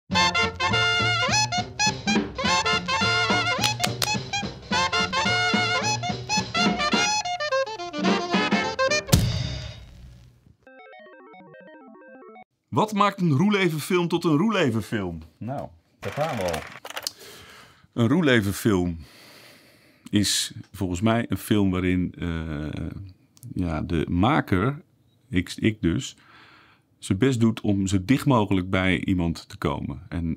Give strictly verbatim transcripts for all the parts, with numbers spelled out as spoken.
Wat maakt een Roelevenfilm tot een Roelevenfilm? Nou, dat gaan we al. Een Roelevenfilm is volgens mij een film waarin uh, ja, de maker, ik, ik dus, zijn best doet om zo dicht mogelijk bij iemand te komen. En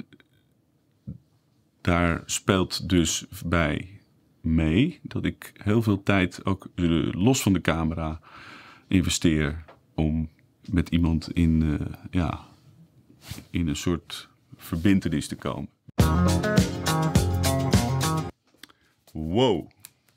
daar speelt dus bij mee dat ik heel veel tijd ook uh, los van de camera investeer om met iemand in, uh, ja, in een soort verbintenis te komen. Wow.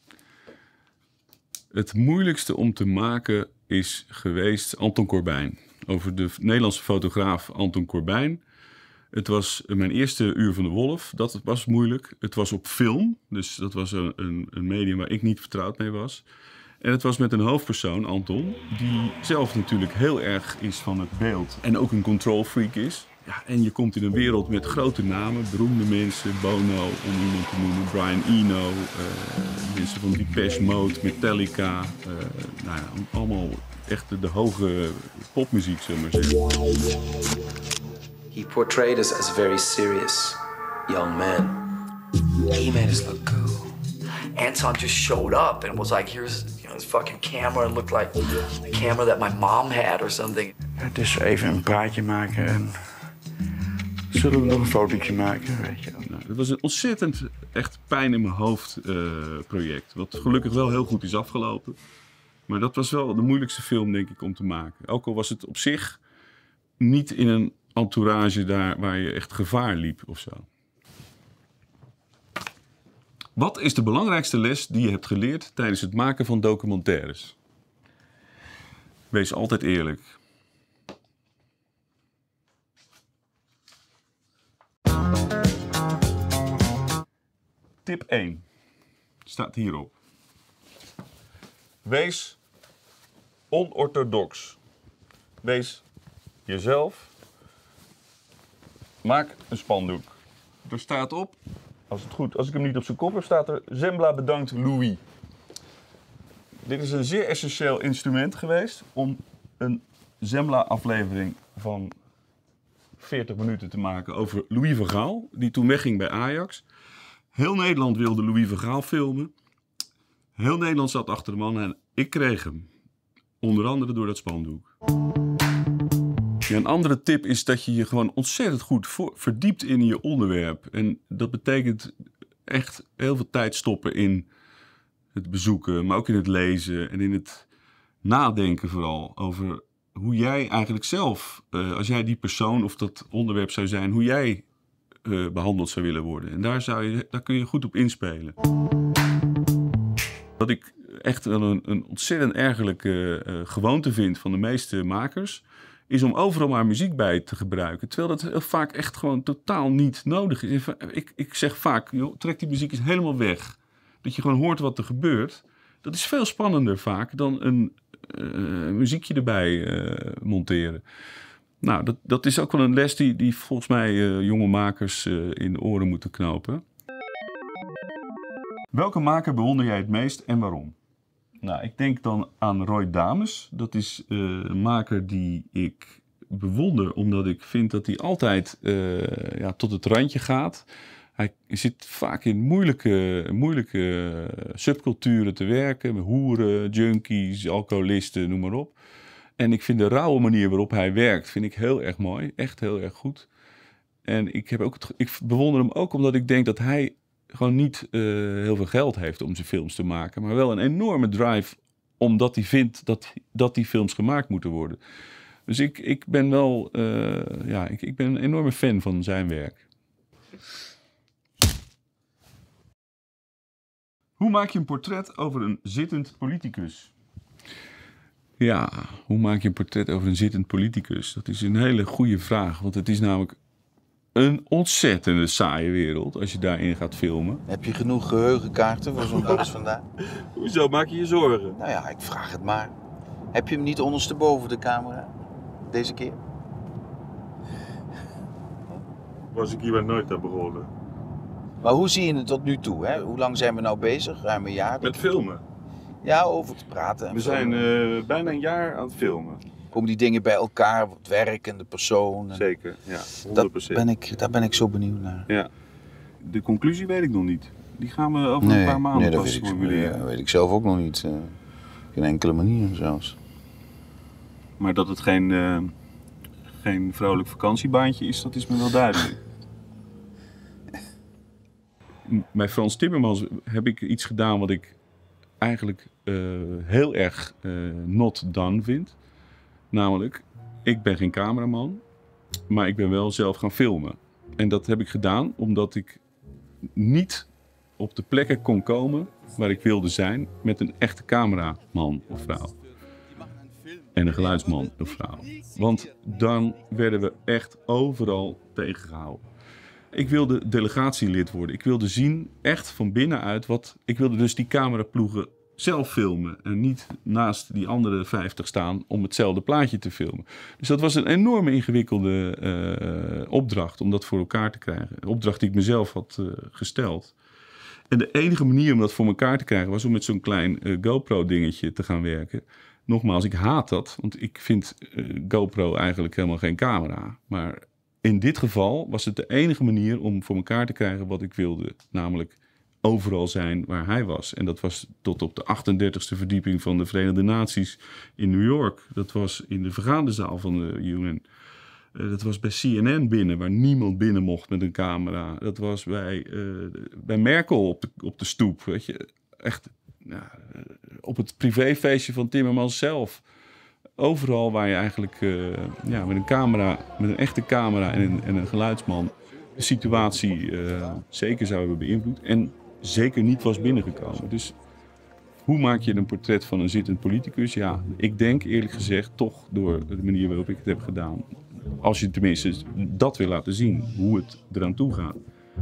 Het moeilijkste om te maken is geweest Anton Corbijn. Over de Nederlandse fotograaf Anton Corbijn. Het was mijn eerste Uur van de Wolf. Dat was moeilijk. Het was op film. Dus dat was een, een, een medium waar ik niet vertrouwd mee was. En het was met een hoofdpersoon, Anton, die zelf natuurlijk heel erg is van het beeld. En ook een control freak is. Ja, en je komt in een wereld met grote namen, beroemde mensen, Bono, om iemand te noemen, Brian Eno, uh, mensen van Depeche Mode, Metallica. Uh, nou ja, allemaal echt de, de hoge popmuziek, zullen we maar zeggen. He portrayed us as a very serious young man. He made us look cool. Anton just showed up and was like, here's you know, this fucking camera. It looked like the camera that my mom had or something. Het is even een praatje maken en zullen we nog een fotootje maken, weet je. Nou, het was een ontzettend echt pijn in mijn hoofd uh, project. Wat gelukkig wel heel goed is afgelopen. Maar dat was wel de moeilijkste film, denk ik, om te maken. Ook al was het op zich niet in een entourage daar waar je echt gevaar liep of zo. Wat is de belangrijkste les die je hebt geleerd tijdens het maken van documentaires? Wees altijd eerlijk. Tip één. Staat hierop. Wees onorthodox. Wees jezelf. Maak een spandoek. Er staat op, als het goed, als ik hem niet op zijn kop heb, staat er Zembla bedankt Louis. Dit is een zeer essentieel instrument geweest om een Zembla-aflevering van veertig minuten te maken over Louis van Gaal, die toen wegging bij Ajax. Heel Nederland wilde Louis van Gaal filmen. Heel Nederland zat achter de man en ik kreeg hem. Onder andere door dat spandoek. Ja, een andere tip is dat je je gewoon ontzettend goed voor, verdiept in je onderwerp. En dat betekent echt heel veel tijd stoppen in het bezoeken, maar ook in het lezen en in het nadenken vooral over hoe jij eigenlijk zelf, uh, als jij die persoon of dat onderwerp zou zijn, hoe jij uh, behandeld zou willen worden. En daar, zou je, daar kun je goed op inspelen. Wat ik echt een, een ontzettend ergerlijke uh, gewoonte vind van de meeste makers, is om overal maar muziek bij te gebruiken. Terwijl dat heel vaak echt gewoon totaal niet nodig is. Ik, ik zeg vaak, joh, trek die muziek eens helemaal weg. Dat je gewoon hoort wat er gebeurt. Dat is veel spannender vaak dan een uh, muziekje erbij uh, monteren. Nou, dat, dat is ook wel een les die, die volgens mij uh, jonge makers uh, in de oren moeten knopen. Welke maker bewonder jij het meest en waarom? Nou, ik denk dan aan Roy Dames. Dat is uh, een maker die ik bewonder, omdat ik vind dat hij altijd uh, ja, tot het randje gaat. Hij zit vaak in moeilijke, moeilijke subculturen te werken. Met hoeren, junkies, alcoholisten, noem maar op. En ik vind de rauwe manier waarop hij werkt, vind ik heel erg mooi. Echt heel erg goed. En ik, heb ook het, ik bewonder hem ook omdat ik denk dat hij gewoon niet uh, heel veel geld heeft om zijn films te maken. Maar wel een enorme drive omdat hij vindt dat, dat die films gemaakt moeten worden. Dus ik, ik ben wel uh, ja, ik, ik ben een enorme fan van zijn werk. Hoe maak je een portret over een zittend politicus? Ja, hoe maak je een portret over een zittend politicus? Dat is een hele goede vraag, want het is namelijk een ontzettende saaie wereld als je daarin gaat filmen. Heb je genoeg geheugenkaarten voor zo'n dag als vandaag? Hoezo maak je je zorgen? Nou ja, ik vraag het maar. Heb je hem niet ondersteboven de camera? Deze keer? was ik hier nooit aan begonnen. Maar hoe zie je het tot nu toe? Hè? Hoe lang zijn we nou bezig? Ruim een jaar? Met filmen. Ja, over te praten. En We zijn uh, bijna een jaar aan het filmen. Komen die dingen bij elkaar, het werk en de persoon? En... Zeker, ja, honderd procent. Dat ben ik, daar ben ik zo benieuwd naar. Ja. De conclusie weet ik nog niet. Die gaan we over nee, een paar maanden nee, dat pas weet ik, formuleren. dat weet ik zelf ook nog niet. Uh, geen enkele manier zelfs. Maar dat het geen, uh, geen vrolijk vakantiebaantje is, dat is me wel duidelijk. Bij Frans Timmermans heb ik iets gedaan wat ik eigenlijk uh, heel erg uh, not done vind. Namelijk, ik ben geen cameraman, maar ik ben wel zelf gaan filmen. En dat heb ik gedaan omdat ik niet op de plekken kon komen waar ik wilde zijn met een echte cameraman of vrouw. En een geluidsman of vrouw. Want dan werden we echt overal tegengehouden. Ik wilde delegatielid worden. Ik wilde zien, echt van binnenuit, wat... Ik wilde dus die cameraploegen zelf filmen. En niet naast die andere vijftig staan om hetzelfde plaatje te filmen. Dus dat was een enorme ingewikkelde uh, opdracht om dat voor elkaar te krijgen. Een opdracht die ik mezelf had uh, gesteld. En de enige manier om dat voor elkaar te krijgen was om met zo'n klein uh, GoPro-dingetje te gaan werken. Nogmaals, ik haat dat, want ik vind uh, GoPro eigenlijk helemaal geen camera. Maar in dit geval was het de enige manier om voor elkaar te krijgen wat ik wilde. Namelijk overal zijn waar hij was. En dat was tot op de achtendertigste verdieping van de Verenigde Naties in New York. Dat was in de vergaderzaal van de U N. Uh, dat was bij C N N binnen, waar niemand binnen mocht met een camera. Dat was bij, uh, bij Merkel op de, op de stoep. Weet je? Echt uh, op het privéfeestje van Timmermans zelf. Overal waar je eigenlijk uh, ja, met een camera, met een echte camera en een, en een geluidsman de situatie uh, zeker zou hebben beïnvloed. En zeker niet was binnengekomen. Dus hoe maak je een portret van een zittend politicus? Ja, ik denk eerlijk gezegd toch door de manier waarop ik het heb gedaan. Als je tenminste dat wil laten zien, hoe het eraan toe gaat.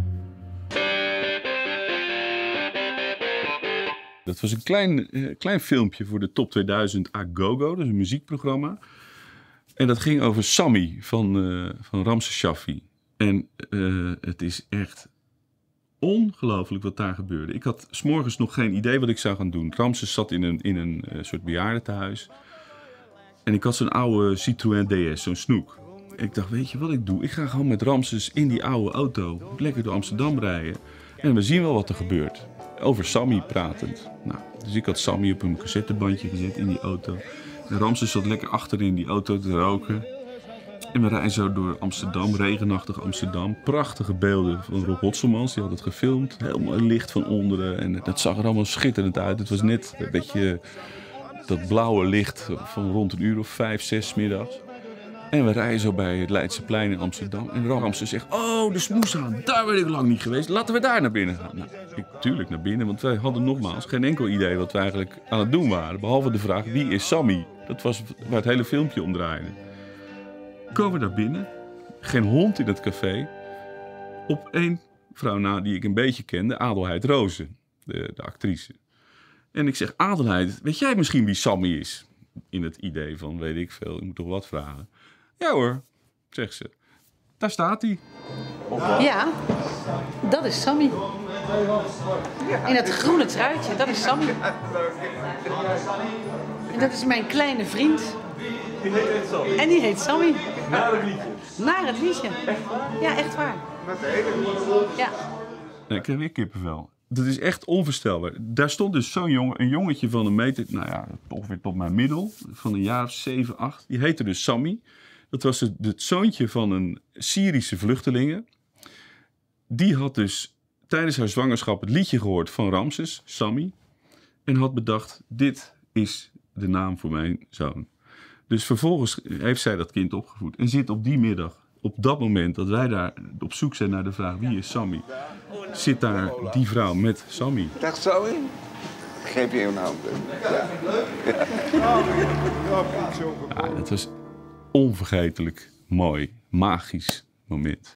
Dat was een klein, uh, klein filmpje voor de Top tweeduizend Agogo, dat is een muziekprogramma. En dat ging over Sammy van, uh, van Ramses Shaffi. En uh, het is echt ongelooflijk wat daar gebeurde. Ik had 's morgens nog geen idee wat ik zou gaan doen. Ramses zat in een, in een uh, soort bejaardentehuis. En ik had zo'n oude Citroën D S, zo'n snoek. En ik dacht, weet je wat ik doe? Ik ga gewoon met Ramses in die oude auto lekker door Amsterdam rijden. En we zien wel wat er gebeurt. Over Sammy pratend. Nou, dus ik had Sammy op een cassettebandje gezet in die auto. En Ramses zat lekker achterin die auto te roken. En we rijden zo door Amsterdam, regenachtig Amsterdam. Prachtige beelden van Rob Hotselmans, die had het gefilmd. Heel mooi licht van onderen en dat zag er allemaal schitterend uit. Het was net een beetje dat blauwe licht van rond een uur of vijf, zes 's middags. En we rijden zo bij het Leidseplein in Amsterdam. En Ramses zegt, oh, de smoeshaan, daar ben ik lang niet geweest. Laten we daar naar binnen gaan. Nou, ik tuurlijk naar binnen, want wij hadden nogmaals geen enkel idee wat we eigenlijk aan het doen waren. Behalve de vraag, wie is Sammy? Dat was waar het hele filmpje om draaide. Komen we daar binnen, geen hond in het café. Op één vrouw na die ik een beetje kende, Adelheid Rozen, de, de actrice. En ik zeg, Adelheid, weet jij misschien wie Sammy is? In het idee van, weet ik veel, ik moet toch wat vragen. Ja hoor, zegt ze. Daar staat hij. Ja, dat is Sammy. In dat groene truitje, dat is Sammy. En dat is mijn kleine vriend. Die heet echt Sammy. En die heet Sammy. Naar het liedje. Naar het liedje. Ja, echt waar. Ja. Nee, ik heb weer kippenvel. Dat is echt onvoorstelbaar. Daar stond dus zo'n jongen, een jongetje van een meter, nou ja, ongeveer tot mijn middel, van een jaar of zeven, acht. Die heette dus Sammy. Dat was het, het zoontje van een Syrische vluchtelingen. Die had dus tijdens haar zwangerschap het liedje gehoord van Ramses, Sammy. En had bedacht, dit is de naam voor mijn zoon. Dus vervolgens heeft zij dat kind opgevoed. En zit op die middag, op dat moment dat wij daar op zoek zijn naar de vraag wie is Sammy, zit daar die vrouw met Sammy. Dag Sammy. Geef je een hand. Ja, het was onvergetelijk mooi, magisch moment.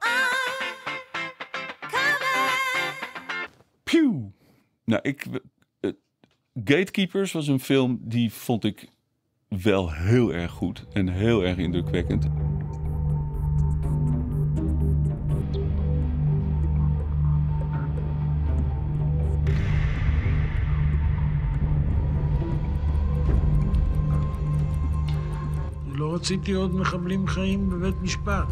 Pew! Nou, ik... Uh, Gatekeepers was een film die vond ik wel heel erg goed en heel erg indrukwekkend. רציתי עוד מחבלים חיים בבית משפט.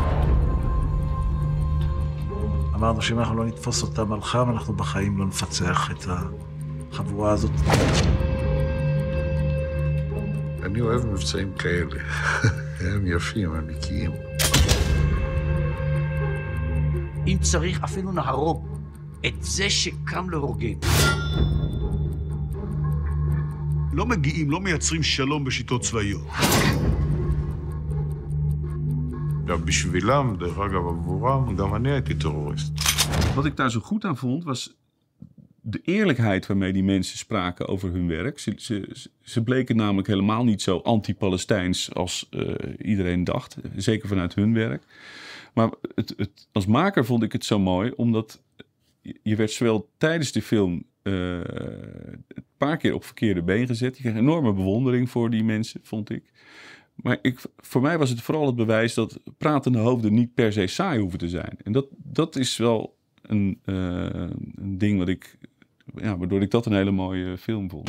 אמרנו שאם אנחנו לא נתפוס אותם על חם, אנחנו בחיים לא נפצח את החבורה הזאת. אני אוהב מבצעים כאלה. הם יפים, הם נקיים. אם צריך, אפילו נהרוג את זה שקם להורגים. לא מגיעים, לא מייצרים שלום בשיטות צבאיות. גם בשבילם, דרך אגב, עבורם, גם אני הייתי terrorist. Wat ik daar zo goed aan vond, was de eerlijkheid waarmee die mensen spraken over hun werk. Ze, ze, ze bleken namelijk helemaal niet zo anti-Palestijns als uh, iedereen dacht. Zeker vanuit hun werk. Maar het, het, als maker vond ik het zo mooi, omdat je werd zowel tijdens de film uh, een paar keer op verkeerde been gezet. Je kreeg enorme bewondering voor die mensen, vond ik. Maar ik, voor mij was het vooral het bewijs dat pratende hoofden niet per se saai hoeven te zijn. En dat, dat is wel een, uh, een ding wat ik, ja, waardoor ik dat een hele mooie film vond.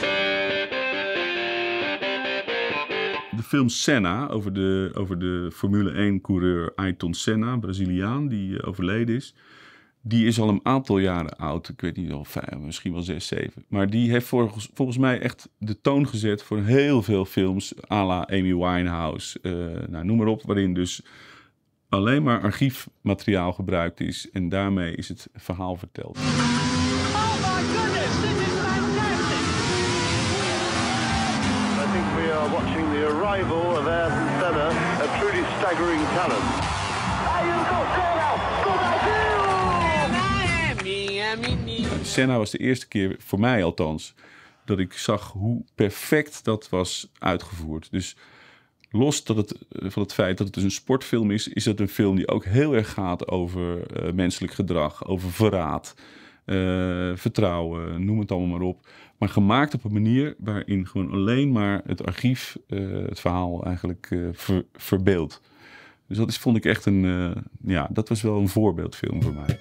De film Senna, over de, over de Formule één-coureur Ayrton Senna, Braziliaan, die uh, overleden is. Die is al een aantal jaren oud. Ik weet niet, al vijf, misschien wel zes, zeven. Maar die heeft volgens, volgens mij echt de toon gezet voor heel veel films. À la Amy Winehouse. Uh, nou, noem maar op. Waarin dus alleen maar archiefmateriaal gebruikt is. En daarmee is het verhaal verteld. Oh my goodness, this is fantastic! I think we are watching the arrival of Ayrton Senna, a truly staggering talent. Ayrton Senna, good idea! Senna was de eerste keer, voor mij althans, dat ik zag hoe perfect dat was uitgevoerd. Dus los dat het, van het feit dat het dus een sportfilm is, is het een film die ook heel erg gaat over uh, menselijk gedrag, over verraad, uh, vertrouwen, noem het allemaal maar op. Maar gemaakt op een manier waarin gewoon alleen maar het archief uh, het verhaal eigenlijk uh, ver, verbeeldt. Dus dat is, vond ik echt een, uh, ja, dat was wel een voorbeeldfilm voor mij.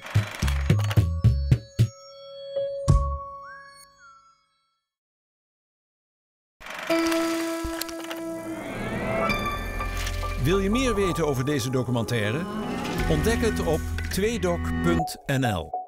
Wil je meer weten over deze documentaire? Ontdek het op tweedoc punt n l.